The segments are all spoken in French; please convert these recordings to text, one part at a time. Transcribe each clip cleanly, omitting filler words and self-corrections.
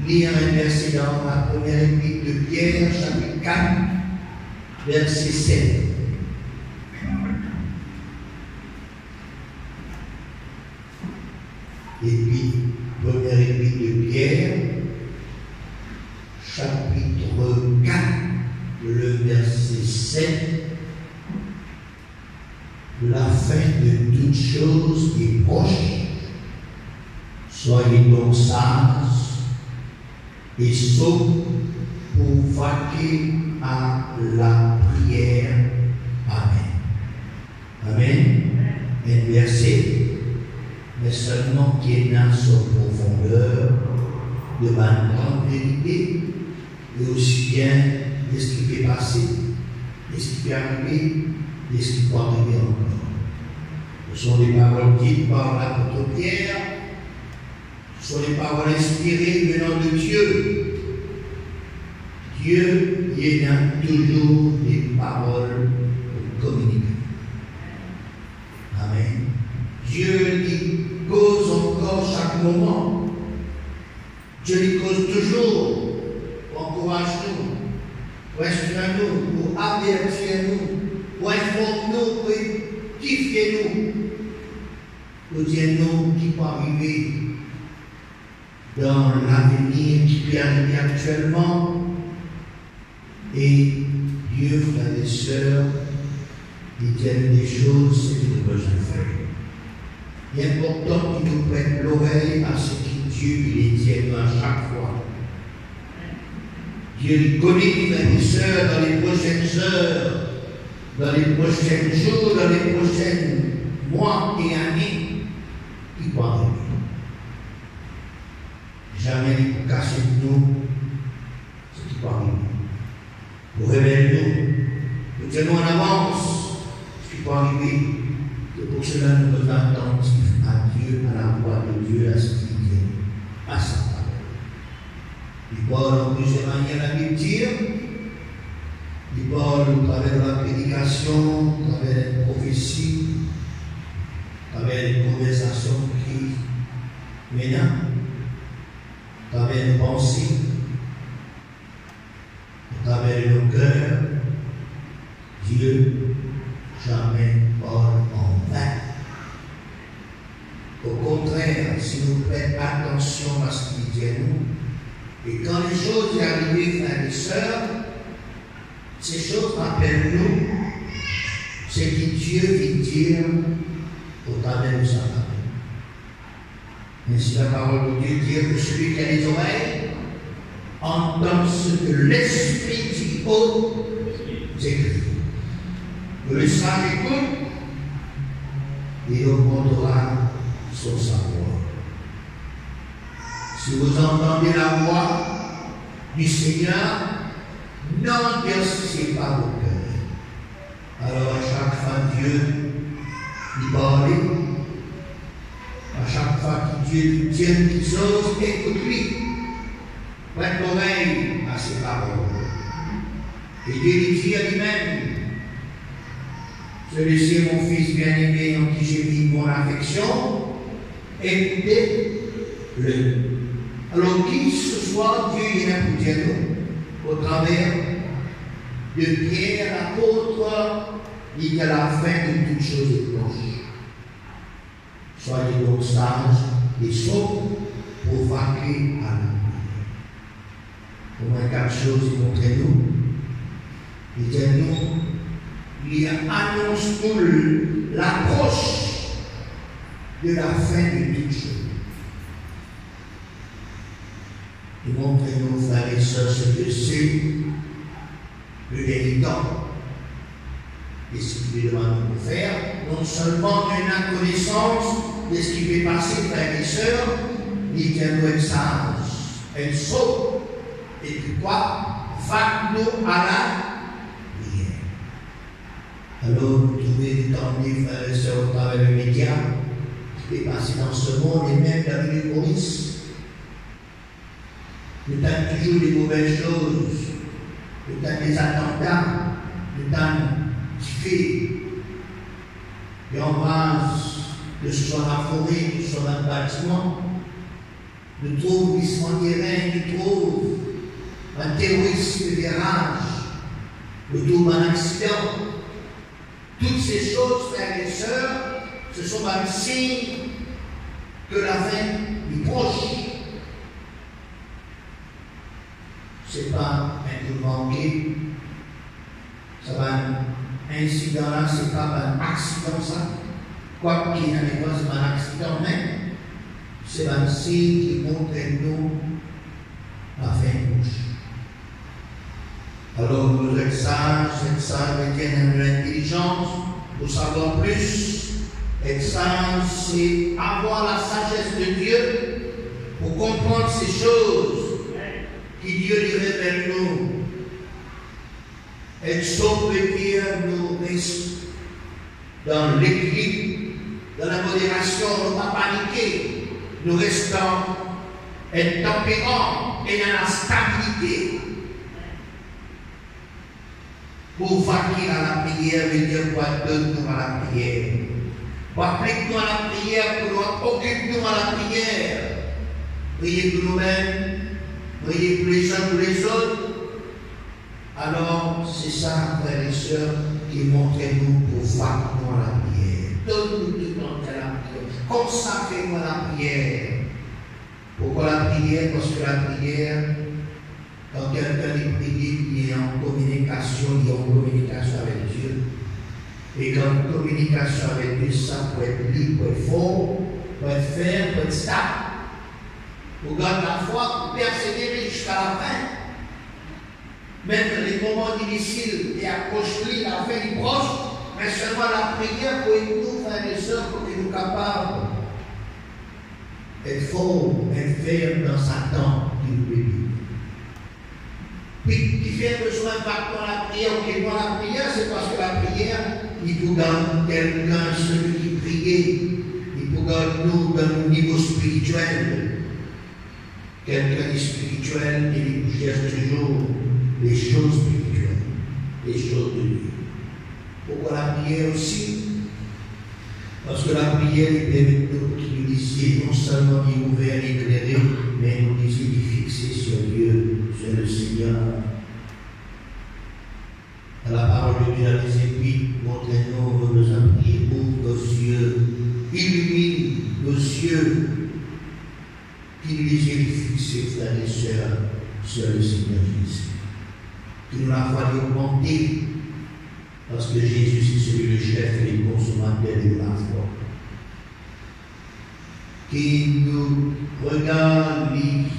lire un verset dans la première épître de Pierre, chapitre 4, verset 7. Et puis, première épître de Pierre, chapitre 4, le verset 7. La fin de toutes choses est proche. Soyez donc sages et saufs pour vaquer à la prière. Amen. Amen. Un verset, mais seulement qui est dans son profondeur, de ma grande vérité, et aussi bien de ce qui peut passer, de ce qui peut arriver, de ce qui peut arriver encore. Ce sont des paroles dites par l'apôtre Pierre, ce sont des paroles inspirées venant de Dieu. Dieu, il y a toujours des paroles pour communiquer. Amen. Dieu lui cause encore chaque moment. Dieu lui cause toujours pour encourager nous, pour instruire nous, pour avertir nous, pour informer nous, pour édifier nous, pour dire nous qui peut arriver dans l'avenir, qui peut arriver actuellement. Et Dieu, frères et sœurs, il dit des choses que nous devons faire. Il est important qu'il nous prête l'oreille à ce que Dieu lui dit à chaque fois. Dieu lui connaît, frères et sœurs, dans les prochaines heures, dans les prochains jours, dans les prochains mois et années, qui vont arriver. Jamais il faut cacher de nous ce qui va arriver. Pour révéler nous dire nous en avance ce qui va arriver. Et pour cela, nous devons attendre à Dieu, à la voix de Dieu, à ce qu'il dit, à sa parole. Il parle en plusieurs manières à Bible dire. Il parle au travers de la prédication, au travers des prophéties, au travers des conversations qui maintenant, au travers des pensées, au travers de nos cœurs. Dieu jamais parle en vain. Au contraire, si nous prêtons attention à ce qu'il dit à nous, et quand les choses arrivent, frères et sœurs, ces choses rappellent-nous ce que Dieu veut dire au travers de sa parole. Ainsi, la parole de Dieu dit que celui qui a les oreilles entend ce que l'Esprit dit aux écrits. Que le sage écoute et augmentera son savoir. Si vous entendez la voix du Seigneur, n'endurcissez pas vos cœurs. Alors à chaque fois Dieu lui parle, à chaque fois que Dieu lui dit une chose, écoute-lui. Prête l'oreille à ses paroles. Et Dieu lui dit à lui-même, celui-ci est mon fils bien-aimé en qui j'ai mis mon affection, écoutez-le. Alors qui ce soir Dieu est là pour dire nous, au travers de Pierre, l'apôtre, il dit à la fin de toutes choses est proche. Soyez donc sages et saufs pour vaquer à la prière. Au moins 4 choses, il montre-nous. Il dit à nous, il annonce-nous l'approche de la fin de toutes choses. Il montre-nous, frères et sœurs, ce que c'est le dernier temps. Et ce qu'il demande de faire, non seulement de la connaissance de ce qui va passer, frères et sœurs, il dit à nous être sages, être saufs, et puis quoi? Vaquons à la prière. Alors, vous trouvez des temps libres, frères et sœurs, au travers des médias, qui peut passer dans ce monde et même dans les polices. Nous avons toujours des mauvaises choses, nous avons des attentats, nous avons des faits, des embrases, que ce soit dans la forêt, que ce soit dans le bâtiment. nous trouve glissement de terrain, nous trouve un terrorisme de virage, nous trouve un accident. Toutes ces choses, frères et sœurs, ce sont un signe que la fin est proche. Ce n'est pas un coup manqué, ça va un incident là, ce n'est pas un accident ça. Quoi qu'il n'y ait pas, c'est un accident, mais c'est un signe qui montre nous la fin proche. Alors vous êtes sages veut dire de l'intelligence, pour savoir plus. Être sage, c'est avoir la sagesse de Dieu pour comprendre ces choses que Dieu lui révèle nous. Être sauve veut dire nous rester dans l'équilibre, dans la modération, ne pas paniquer, nous restons être tempérants et dans la stabilité. Pour vaquer à la prière, veut dire pour donner à la prière. Pour appliquer-nous à la prière, pour nous occuper-nous à la prière. Priez pour nous-mêmes, priez pour les uns pour les autres. Alors, c'est ça, frères et sœurs, qui montre nous pour vaquer-nous à la prière. Donne-nous tout le temps à la prière. Consacrez-nous à la prière. Pourquoi la prière? Parce que la prière, quand quelqu'un est prié, il est en communication, avec Dieu. Et quand une communication avec Dieu, ça peut être libre, peut être fort, peut être ferme, peut être stable. Pour garder la foi, pour persévérer jusqu'à la fin. Même dans les moments difficiles et accroche-lui, la fin est proche, mais seulement la prière pour être nous, frères et sœurs, pour que nous capables d'être forts, être fermes dans sa tente du pays. Puis, qui fait besoin de battre dans la prière, ou qui voit la prière, c'est parce que la prière, il faut garder quelqu'un, celui qui priait, il faut garder nous dans le niveau spirituel. Quelqu'un est spirituel, il cherche toujours les choses spirituelles, les choses de Dieu. Pourquoi la prière aussi? Parce que la prière est permet qui nous disait non seulement d'y ouvert, éclairé, mais nous disait d'y fixer sur Dieu, sur le Seigneur. À la parole de Dieu dans les Épîtres, montrez-nous vos besoins de prier, ouvre nos yeux, illumine nos yeux, qui nous disait d'y fixer, frères et sœurs, sur le Seigneur Jésus. Que nous la foi augmenter, parce que Jésus, c'est celui le chef et le consommateur de la foi. Qui nous regarde,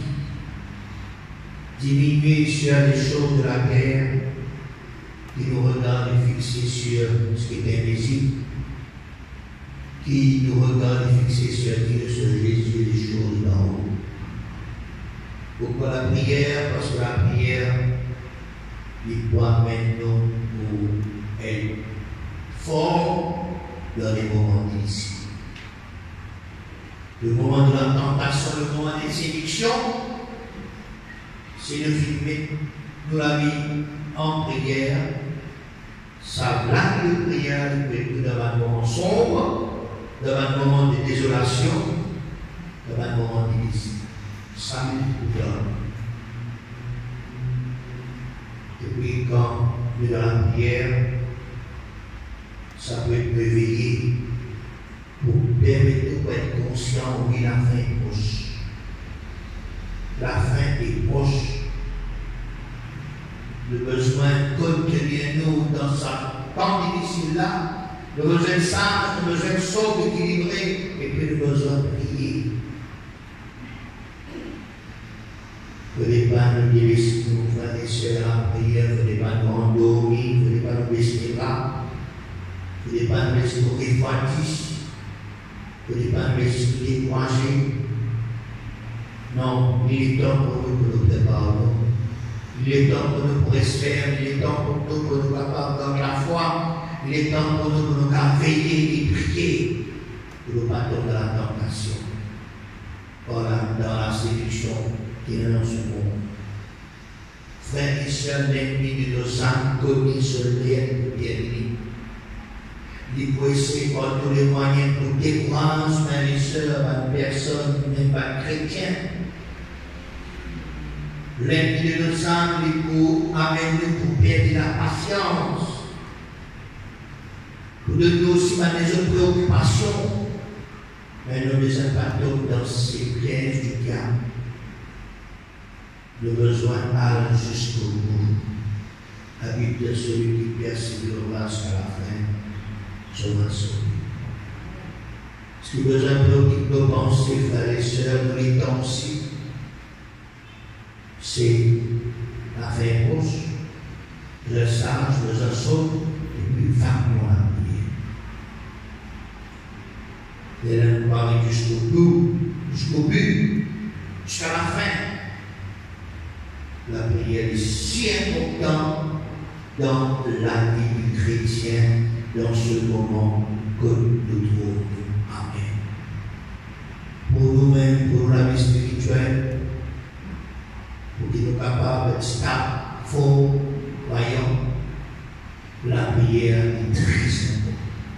diminuer sur les choses de la terre, qui nous regarde fixer sur ce qui est invisible, qui nous regarde fixer sur Dieu, sur Jésus, les choses d'en haut. Pourquoi la prière? Parce que la prière, il doit maintenant nous être fort dans les moments difficiles. Le moment de la tentation, le moment des séductions, c'est de filmer nous la vie en prière. Ça blague de prière, dans un moment sombre, dans un moment de désolation, dans un moment difficile. Ça nous donne. Et puis quand nous dans la prière, ça peut être réveillé pour permettre d'être conscient où la fin est proche. La fin est proche. Le besoin de contenir nous dans ce temps difficile-là, le besoin de sage, le besoin de sauve, d'équilibrer, et puis le besoin de prier. Venez pas nous délaisser, nous, frères et sœurs, la prière, venez pas nous endormir, venez pas nous baisser les bras, venez pas nous laisser nous refroidir, venez pas nous laisser nous décourager. Non, il est temps pour nous que nous préparions. Il est temps pour nous pour espérer, il est temps pour nous pour nous capables dans la foi, il est temps pour nous pour nous veiller et prier, pour nous pas tomber dans la tentation, voilà, dans la séduction qui est dans ce monde. Frères et sœurs, l'ennemi de nos âmes commis sur l'air pour terminer. Il faut essayer par tous les moyens pour décourager, frères et sœurs, à une personne qui n'est pas chrétienne, L'un de nos âmes pour amener pour perdre la patience. Pour nous aussi des préoccupations. Mais nous nous impactons dans ces pièges du diable. Nous besoin d'aller jusqu'au bout. Habite de celui qui persévérera jusqu'à la fin, sera sauvé. Ce qui besoin de nos pensées, frères et sœurs, nous les temps aussi, c'est la fin proche, le sage, le assaut, et puis femme-moi à prier. Et là, nous parlons jusqu'au bout, jusqu'à la fin. La prière est si importante dans la vie du chrétien, dans ce moment que nous trouvons. Amen. Pour nous-mêmes, pour la vie spirituelle, pour qu'il nous capables d'être stables, forts, voyants, la prière est très importante.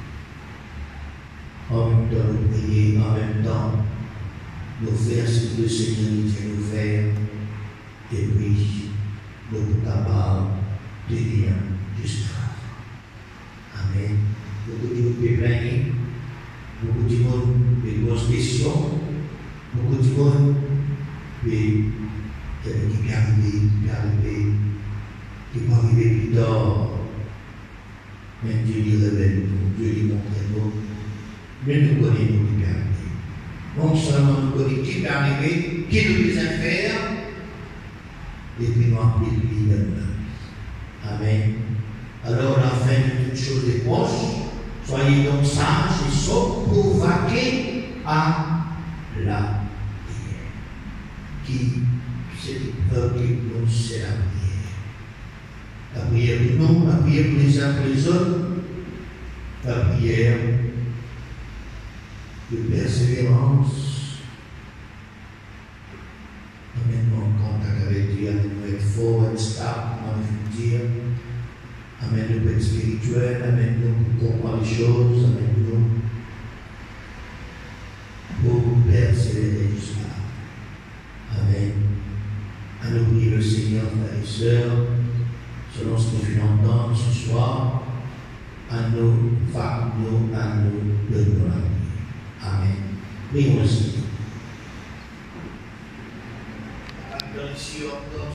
En même temps, nous prier, en même temps, nous faire ce que le Seigneur nous dit nous faire, et puis nous sommes capables de venir jusqu'à la fin. Amen. Beaucoup de monde déplaît, beaucoup de monde des grosses questions, beaucoup de monde qui peut arriver, qui peut arriver plus tard. Mais Dieu lui révèle nous, Dieu lui montre nous, mais nous connaissons qui peut arriver. Non seulement nous connaissons qui peut arriver, qui nous les a faire, et puis nous appliquons lui. Amen. Alors la fin de toute chose est proche. Soyez donc sages et sobres pour vaquer à la prière. Qui c'est nous, c'est la prière. La prière pour nous, la prière pour les uns pour les autres, la prière de persévérance. Amène-nous en contact avec Dieu, amène-nous être fort, être stable, dire. Amène-nous pour être spirituel, amène-nous pour comprendre les choses, amène-nous pour persévérer jusqu'à là. Amen. À nous prier le Seigneur, frères et sœurs, selon ce que nous venons d'entendre ce soir, à nous, donne-nous la prière. Amen. Prions le Seigneur.